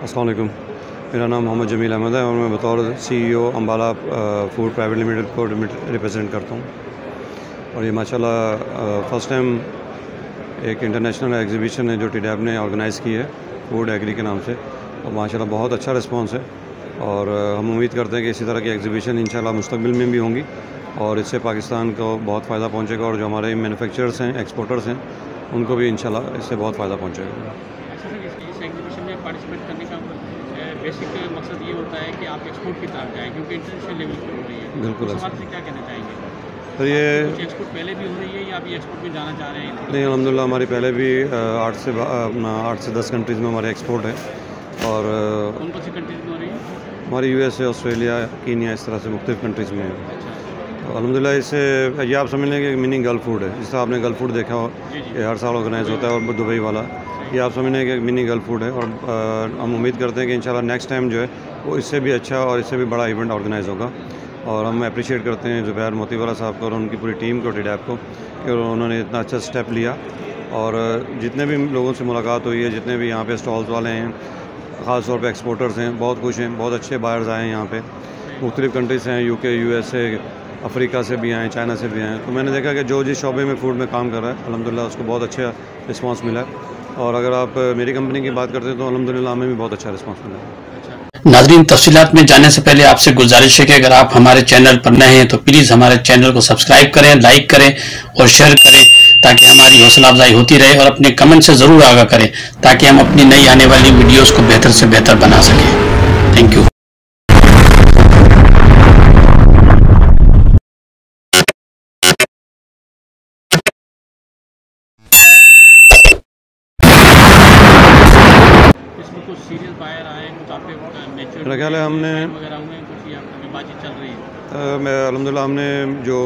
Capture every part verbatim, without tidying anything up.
अस्सलाम वालेकुम। मेरा नाम मोहम्मद जमील अहमद है और मैं बतौर CEO Ambala food private limited को रिप्रेजेंट करता हूँ। और ये माशाल्लाह फ़र्स्ट टाइम एक इंटरनेशनल एग्जीबिशन है जो टीडैब ने ऑर्गेनाइज़ की है फूड एग्री के नाम से, और माशाल्लाह बहुत अच्छा रिस्पांस है। और हम उम्मीद करते हैं कि इसी तरह की एग्जीबिशन इंशाल्लाह मुस्तकबिल में भी होंगी और इससे पाकिस्तान को बहुत फ़ायदा पहुँचेगा और जो हमारे मैन्युफैक्चरर्स हैं, एक्सपोर्टर्स हैं, उनको भी इंशाल्लाह इससे बहुत फ़ायदा पहुँचेगा। इस एग्जीबिशन में पार्टिसिपेट करने का बेसिक मकसद ये होता है कि आप एक्सपोर्ट की तरफ जाएँ, क्योंकि इंटरनेशनल लेवल पर हो रही है। बिल्कुल इस बात से क्या कहना चाहेंगे? तो ये कुछ एक्सपोर्ट पहले भी हो रही है या अभी एक्सपोर्ट में जाना चाह रहे हैं? नहीं, अल्हम्दुलिल्लाह हमारी पहले भी आठ से आठ से दस कंट्रीज़ में हमारे एक्सपोर्ट है। और कौन कौन सी कंट्रीज़ में हो रही है? हमारी यूएसए, ऑस्ट्रेलिया, कीनिया, इस तरह से मुख्तलिफ कंट्रीज़ में है। तो अल्हम्दुलिल्लाह इससे ये आप समझ लें कि मिनी गल्फ फूड है। जिस तरह आपने गल्फ फूड देखा हो, ये हर साल ऑर्गेनाइज होता है और दुबई वाला, ये आप समझ लें कि मिनी गल्फ फूड है। और आ, हम उम्मीद करते हैं कि इंशाल्लाह नेक्स्ट टाइम जो है वो इससे भी अच्छा और इससे भी बड़ा इवेंट ऑर्गेनाइज़ होगा। और हम अप्रिशिएट करते हैं ज़ुबैर मोतीवाला साहब को और उनकी पूरी टीम को, टीडैब को, कि उन्होंने इतना अच्छा स्टेप लिया। और जितने भी लोगों से मुलाकात हुई है, जितने भी यहाँ पे स्टॉल्स वाले हैं, ख़ास तौर पे एक्सपोर्टर्स हैं, बहुत खुश हैं, बहुत अच्छे बायर्स आए हैं यहाँ पे। मुख्तलिफ कंट्रीज़ हैं, यूके, यूएसए, अफ्रीका से भी आए, चाइना से भी आए। तो मैंने देखा कि जो जिस शोबे में फूड में काम कर रहा है, अल्हम्दुलिल्लाह उसको बहुत अच्छा रिस्पांस मिला है। और अगर आप मेरी कंपनी की बात करते हैं तो अल्हम्दुलिल्लाह हमें भी बहुत अच्छा रिस्पांस मिला है। नाज़रीन, तफसीलात में जाने से पहले आपसे गुजारिश है कि अगर आप हमारे चैनल पर नए हैं तो प्लीज़ हमारे चैनल को सब्सक्राइब करें, लाइक करें और शेयर करें, ताकि हमारी हौसला अफजाई होती रहे। और अपने कमेंट से ज़रूर आगाह करें ताकि हम अपनी नई आने वाली वीडियोस को बेहतर से बेहतर बना सकें। Thank you. मेरा ख्याल है हमने मैं अल्हम्दुलिल्लाह हमने जो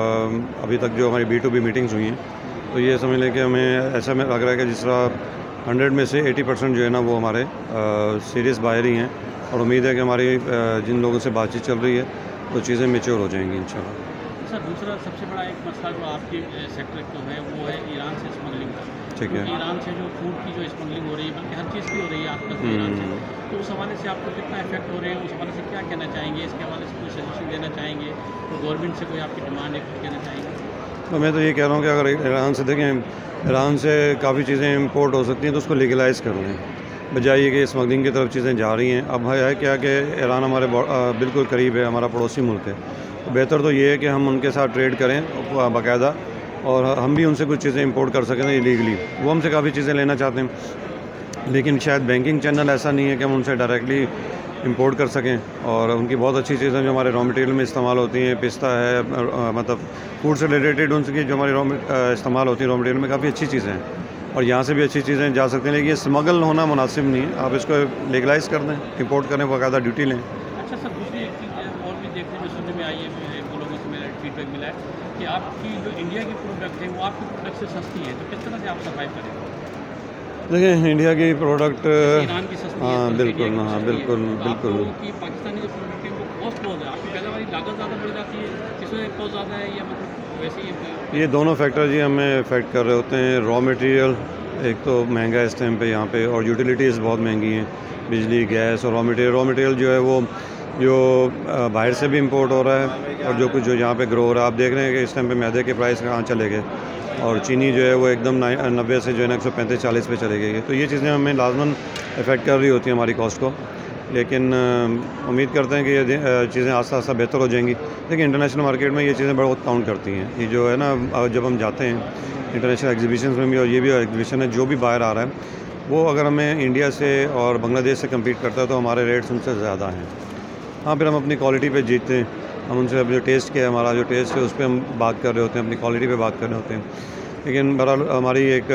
आ, अभी तक जो हमारी बी टू बी मीटिंग्स हुई हैं, तो ये समझ लें कि हमें ऐसा में लग रहा है कि जिस तरह हंड्रेड में से अस्सी परसेंट जो है ना वो हमारे सीरियस बायर ही हैं। और उम्मीद है कि हमारी आ, जिन लोगों से बातचीत चल रही है तो चीज़ें मैच्योर हो जाएंगी इंशाल्लाह। सर, दूसरा सबसे बड़ा एक मसला जो आपके सेक्टर का है वो है ईरान से स्मगलिंग का। ठीक है। ईरान से जो फूड की जो स्मगलिंग हो रही है, बल्कि हर चीज़ की हो रही है आजकल ईरान से, तो उस हवाले से आपको कितना इफेक्ट हो रहे हैं, उस हवाले से क्या कहना चाहेंगे? इसके हवाले से कोई सजेशन देना चाहेंगे? तो गवर्नमेंट से कोई आपकी डिमांड है, कुछ कहना चाहेंगे? तो मैं तो ये कह रहा हूँ कि अगर ईरान से देखें, ईरान से काफ़ी चीज़ें इम्पोर्ट हो सकती हैं तो उसको लीगलाइज़ कर लें, बजाय ये कि स्मगलिंग की तरफ चीज़ें जा रही हैं। अब है क्या कि ईरान हमारे बिल्कुल करीब है, हमारा पड़ोसी मुल्क है, तो बेहतर तो ये है कि हम उनके साथ ट्रेड करें बाकायदा, और हम भी उनसे कुछ चीज़ें इंपोर्ट कर सकें इलीगली। वो हमसे काफ़ी चीज़ें लेना चाहते हैं, लेकिन शायद बैंकिंग चैनल ऐसा नहीं है कि हम उनसे डायरेक्टली इंपोर्ट कर सकें। और उनकी बहुत अच्छी चीज़ें जो हमारे रॉ मटेरियल में इस्तेमाल होती हैं, पिस्ता है, मतलब फूड से रिलेटेड उनकी जो हमारी रॉ इस्तेमाल होती है रॉ मटेरियल में, काफ़ी अच्छी चीज़ें हैं और यहाँ से भी अच्छी चीज़ें जा सकती हैं। लेकिन ये स्मगल होना मुनासिब नहीं है। आप इसको लीगलाइज़ कर दें, इंपोर्ट करें, बाकायदा ड्यूटी लें। अच्छा सर, दूसरी एक चीज़ और भी देखने में सुनने में आई है, वो लोगों से मेरा फीडबैक मिला है कि आपकी जो इंडिया की प्रोडक्ट है वो आपकी प्रोडक्ट से सस्ती है, तो किस तरह से आप सर्वाइव करेंगे? देखिए, इंडिया की प्रोडक्ट ईरान की सस्ती है, हाँ बिल्कुल, हाँ बिल्कुल बिल्कुल। कि पाकिस्तानी जो प्रोडक्ट है वो कॉस्ट बहुत है, आपकी पैदावारी लागत ज़्यादा बढ़ जाती है, इसमें कॉस्ट ज़्यादा है, या मतलब वैसे ही? ये दोनों फैक्टर जी हमें इफेक्ट कर रहे होते हैं। रॉ मटेरियल एक तो महंगा है इस टाइम पे यहाँ पे, और यूटिलिटीज़ बहुत महंगी हैं, बिजली, गैस और रॉ मटेरियल। रॉ मटेरियल जो है वो जो बाहर से भी इंपोर्ट हो रहा है, और जो कुछ जो यहाँ पे ग्रो हो रहा है, आप देख रहे हैं कि इस टाइम पे मैदे के प्राइस कहाँ चले गए, और चीनी जो है वो एकदम नब्बे से जो है ना एक सौ पैंतीस चालीस पे चले गई है। तो ये चीज़ें हमें लाजमन इफ़ेक्ट कर रही होती हैं हमारी कॉस्ट को, लेकिन उम्मीद करते हैं कि ये चीज़ें आस्ता आस्ता बेहतर हो जाएंगी। लेकिन इंटरनेशनल मार्केट में ये चीज़ें बहुत काउंट करती हैं। ये जो है ना, जब हम जाते हैं इंटरनेशनल एग्जीबिशन में भी, और ये भी एग्जीबिशन है, जो भी बाहर आ रहा है वो अगर हमें इंडिया से और बांग्लादेश से कम्पीट करता है तो हमारे रेट्स उनसे ज़्यादा हैं। हाँ, फिर हम अपनी क्वालिटी पे जीतते हैं, हम उनसे अब जो टेस्ट के हमारा जो टेस्ट है उस पर हम बात कर रहे होते हैं, अपनी क्वालिटी पे बात कर रहे होते हैं। लेकिन बहरहाल हमारी एक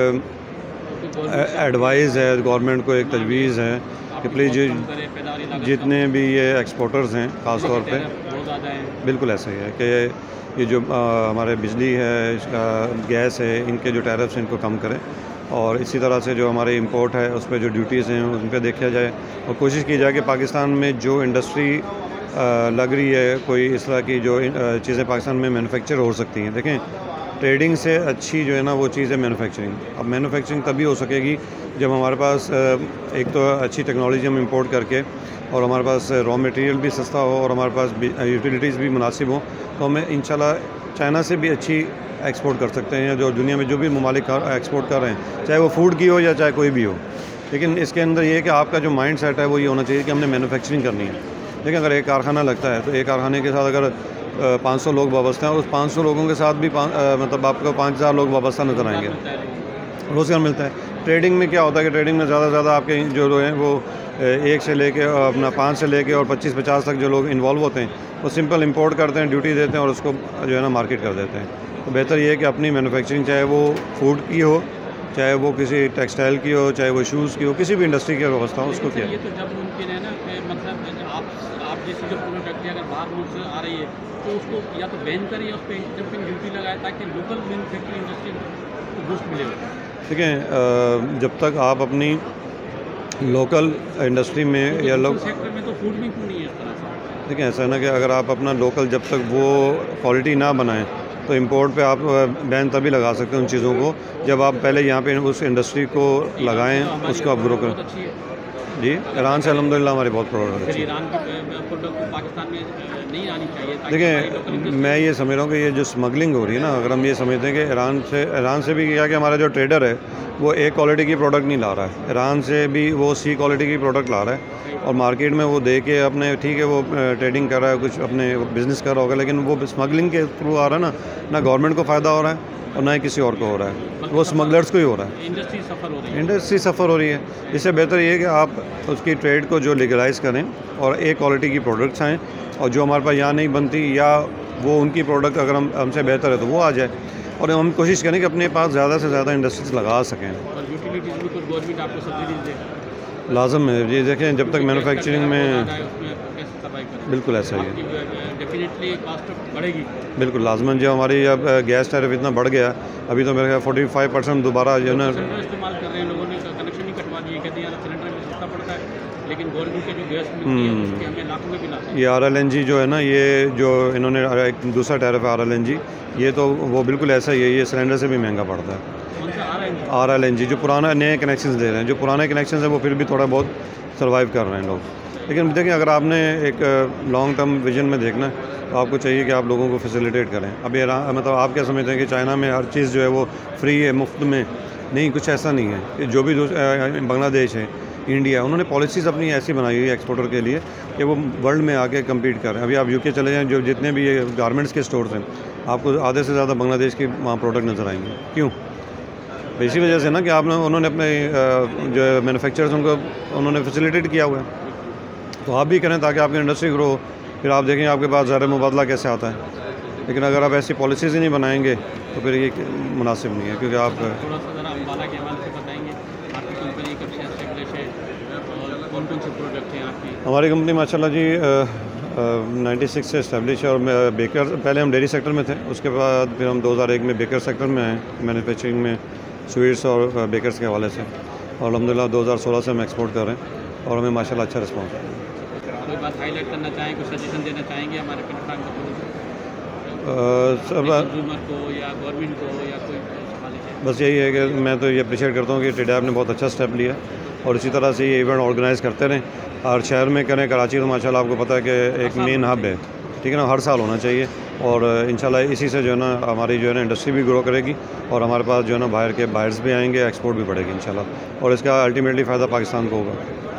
एडवाइस है गवर्नमेंट को, एक तजवीज़ है कि प्लीज़ जितने भी ये एक्सपोर्टर्स हैं ख़ास तौर पे, बिल्कुल ऐसा ही है कि ये जो आ, हमारे बिजली है, इसका गैस है, इनके जो टैरिफ्स हैं इनको कम करें, और इसी तरह से जो हमारे इंपोर्ट है उस पर जो ड्यूटीज़ हैं उन पर देखा जाए, और कोशिश की जाए कि पाकिस्तान में जो इंडस्ट्री लग रही है, कोई इस तरह की जो चीज़ें पाकिस्तान में मैन्युफैक्चर हो सकती हैं। देखें, ट्रेडिंग से अच्छी जो है ना वो चीज़ है मैन्युफैक्चरिंग। अब मैन्युफैक्चरिंग तभी हो सकेगी जब हमारे पास एक तो अच्छी टेक्नोलॉजी हम इंपोर्ट करके और हमारे पास रॉ मटेरियल भी सस्ता हो और हमारे पास यूटिलिटीज़ भी मुनासिब हो, तो हमें इंशाल्लाह चाइना से भी अच्छी एक्सपोर्ट कर सकते हैं। जो दुनिया में जो भी ममालिक एक्सपोर्ट कर रहे हैं, चाहे वो फूड की हो या चाहे कोई भी हो, लेकिन इसके अंदर ये है कि आपका जो माइंड सेट है वो ये होना चाहिए कि हमने मैन्युफैक्चरिंग करनी है। लेकिन अगर एक कारखाना लगता है तो एक कारखाने के साथ अगर पाँच सौ लोग वाबस्ता हैं, उस पाँच सौ लोगों के साथ भी मतलब आपको पाँच हज़ार लोग वाबस्ता नज़र आएंगे, रोज़गार मिलता है। ट्रेडिंग में क्या होता है कि ट्रेडिंग में ज़्यादा से ज़्यादा आपके जो लोग हैं वो एक से लेके अपना पाँच से लेके और पच्चीस पचास तक जो लोग इन्वॉल्व होते हैं वो सिंपल इंपोर्ट करते हैं, ड्यूटी देते हैं और उसको जो है ना मार्केट कर देते हैं। तो बेहतर ये है कि अपनी मैन्युफैक्चरिंग, चाहे वो फूड की हो, चाहे वो किसी टेक्सटाइल की हो, चाहे वो शूज़ की हो, किसी भी इंडस्ट्री की व्यवस्था हो उसको किया। ये तो जब मुमकिन है ना कि मतलब आप आप जैसी जो प्रोडक्ट है अगर बाहर मुल्क से आ रही है तो उसको या तो बैन करें या उस पर एंटी ड्यूटी लगाए ताकि लोकल मैन्युफैक्चरिंग इंडस्ट्री को बूस्ट मिले। ठीक है, जब तक आप अपनी लोकल इंडस्ट्री में तो या लोग सेक्टर में तो फूड भी क्यों नहीं है इस तरह से। देखिए ऐसा है ना कि अगर आप अपना लोकल जब तक वो क्वालिटी ना बनाएं तो इंपोर्ट पे आप बैन तभी लगा सकते हैं उन चीज़ों को जब आप पहले यहाँ पे उस इंडस्ट्री को लगाएं, उसको आप ग्रो करें। जी, ईरान से अल्हम्दुलिल्लाह हमारी बहुत प्रोडक्ट है। ईरान की प्रोडक्ट पाकिस्तान में नहीं आनी चाहिए। देखिए मैं ये समझ रहा हूँ कि ये जो स्मगलिंग हो रही है ना, अगर हम ये समझते हैं कि ईरान से ईरान से भी क्या कि हमारा जो ट्रेडर है वो ए क्वालिटी की प्रोडक्ट नहीं ला रहा है, ईरान से भी वो सी क्वालिटी की प्रोडक्ट ला रहा है और मार्केट में वो दे के अपने ठीक है वो ट्रेडिंग कर रहा है, कुछ अपने बिज़नेस कर रहा होगा, लेकिन वो स्मगलिंग के थ्रू आ रहा है ना, ना गवर्नमेंट को फ़ायदा हो रहा है और ना ही किसी और को हो रहा है, वो स्मगलर्स को ही हो रहा है। इंडस्ट्री सफ़र हो रही है इंडस्ट्री सफ़र हो रही है। इससे बेहतर ये है कि आप उसकी ट्रेड को जो लीगलाइज़ करें और ए क्वालिटी की प्रोडक्ट्स आएँ और जो हमारे पास यहाँ नहीं बनती या वो उनकी प्रोडक्ट अगर हम हमसे बेहतर है तो वो आ जाए और हम कोशिश करें कि अपने पास ज़्यादा से ज़्यादा इंडस्ट्रीज लगा सकें। और यूटिलिटीज़ भी कुछ गवर्नमेंट आपको सब्सिडीज दे लाजम है। ये देखें जब तक मैन्युफैक्चरिंग में बिल्कुल ऐसा ही है, डेफिनेटली कॉस्ट बढ़ेगी, बिल्कुल लाजमन। जो हमारी अब गैस टैरिफ इतना बढ़ गया, अभी तो मेरे ख्याल फोर्टी फाइव परसेंट दोबारा जो है ना इस्तेमाल कर रहे हैं लोगों ने, कनेक्शन नहीं कटवा दिए, कहते हैं यार सिलेंडर में सस्ता पड़ता है लेकिन गवर्नमेंट के जो गैस मिलती है उसके हमें लाखों में बिलाते हैं। ये आर एल एन जी जो है ना, ये जो इन्होंने एक दूसरा टैरिफ है आर एल एन जी, ये तो वो बिल्कुल ऐसा ही है, ये सिलेंडर से भी महंगा पड़ता है। आर एल एन जी जो पुराना नए कनेक्शन दे रहे हैं, जो पुराने कनेक्शन हैं वो फिर भी थोड़ा बहुत सर्वाइव कर रहे हैं लोग। लेकिन देखिए अगर आपने एक लॉन्ग टर्म विजन में देखना है तो आपको चाहिए कि आप लोगों को फैसिलिटेट करें। अभी मतलब आप क्या समझते हैं कि चाइना में हर चीज़ जो है वो फ्री है, मुफ्त में नहीं, कुछ ऐसा नहीं है। जो भी बांग्लादेश है, इंडिया, उन्होंने पॉलिसीज़ अपनी ऐसी बनाई हुई है एक्सपोर्टर के लिए कि वो वर्ल्ड में आके कम्पीट करें। अभी आप यूके चले जाएँ, जो जितने भी ये गारमेंट्स के स्टोर्स हैं, आपको आधे से ज़्यादा बांग्लादेश के वहाँ प्रोडक्ट नज़र आएंगे। क्यों? इसी वजह से ना कि आपने उन्होंने अपने जो मैन्युफैक्चरर्स उनको उन्होंने फैसिलिटेट किया हुआ है। तो आप भी करें ताकि आपकी इंडस्ट्री ग्रो हो, फिर आप देखें आपके पास ज़र मुबादला कैसे आता है। लेकिन अगर आप ऐसी पॉलिसीज़ ही नहीं बनाएंगे तो फिर ये मुनासिब नहीं है, क्योंकि आप थोड़ा सा ज़रा अम्बाला के हवाले से बताएंगे, आपकी कंपनी कब से एस्टेब्लिश है और कौन कौन से प्रोडक्ट हैं आपकी? हमारी कंपनी माशाल्लाह जी नाइन्टी सिक्स से इस्टेब्लिश है और बेकर, पहले हम डेयरी सेक्टर में थे, उसके बाद फिर हम दो हज़ार एक में बेकर सेक्टर में आए, मैन्युफैक्चरिंग में स्वीट्स और बेकर्स के हवाले से, और अल्हम्दुलिल्लाह दो हज़ार सोलह से हम एक्सपोर्ट कर रहे हैं और हमें माशाल्लाह अच्छा रिस्पॉन्स है। कोई बात हाईलाइट करना चाहें, कुछ सजेशन देना चाहेंगे हमारे कंट्राक्ट कंज्यूमर को या गवर्नमेंट को या कोई सवाल है? बस यही है कि मैं तो ये अप्रिशिएट करता हूँ कि ट्रेडैप ने बहुत अच्छा स्टेप लिया और इसी तरह से ये इवेंट ऑर्गेनाइज़ करते रहें, हर शहर में करें। कराची तो माशाल्लाह आपको पता है कि एक मेन हब है, ठीक है ना, हर साल होना चाहिए और इंशाल्लाह इसी से जो है ना हमारी जो है ना इंडस्ट्री भी ग्रो करेगी और हमारे पास जो है ना बाहर के बायर्स भी आएंगे, एक्सपोर्ट भी बढ़ेगी इंशाल्लाह, और इसका अल्टीमेटली फ़ायदा पाकिस्तान को होगा।